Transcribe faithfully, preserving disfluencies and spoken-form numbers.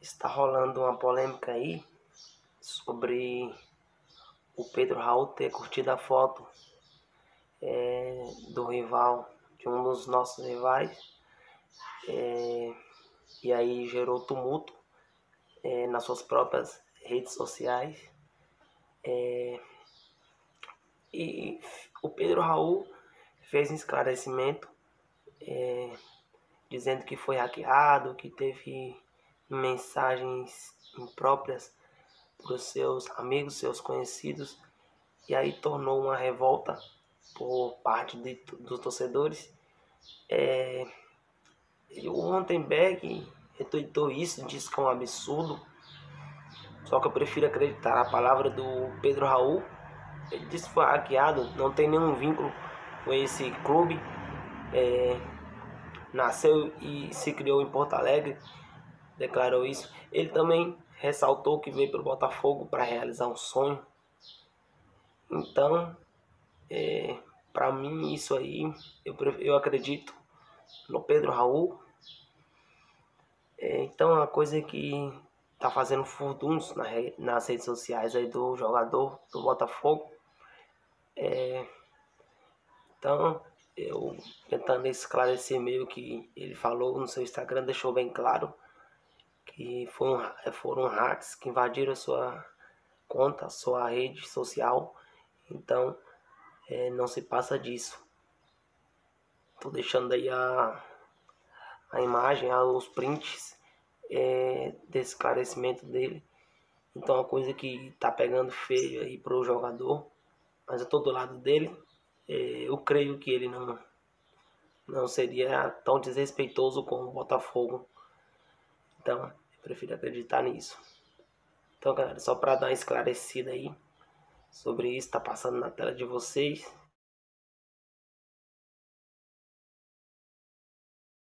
Está rolando uma polêmica aí sobre o Pedro Raul ter curtido a foto é, do rival, de um dos nossos rivais, é, e aí gerou tumulto é, nas suas próprias redes sociais. É, e o Pedro Raul fez um esclarecimento é, dizendo que foi hackeado, que teve mensagens impróprias para os seus amigos, seus conhecidos, e aí tornou uma revolta por parte de, dos torcedores. É, o Rottenberg retweetou isso, disse que é um absurdo, só que eu prefiro acreditar na palavra do Pedro Raul. Ele disse que foi hackeado, não tem nenhum vínculo com esse clube, é, nasceu e se criou em Porto Alegre, declarou isso. Ele também ressaltou que veio para o Botafogo para realizar um sonho. Então, é, para mim, isso aí, eu, eu acredito no Pedro Raul. É, então, é uma coisa que tá fazendo furdunços na, nas redes sociais aí do jogador do Botafogo. É, então, eu tentando esclarecer meio que ele falou no seu Instagram, deixou bem claro que foram, foram hacks que invadiram a sua conta, a sua rede social. Então, é, não se passa disso. Tô deixando aí a, a imagem, os prints é, desse esclarecimento dele. Então, é uma coisa que tá pegando feio aí pro jogador, mas eu tô do lado dele. É, eu creio que ele não, não seria tão desrespeitoso como o Botafogo. Então, eu prefiro acreditar nisso. Então, galera, só para dar uma esclarecida aí sobre isso, tá passando na tela de vocês.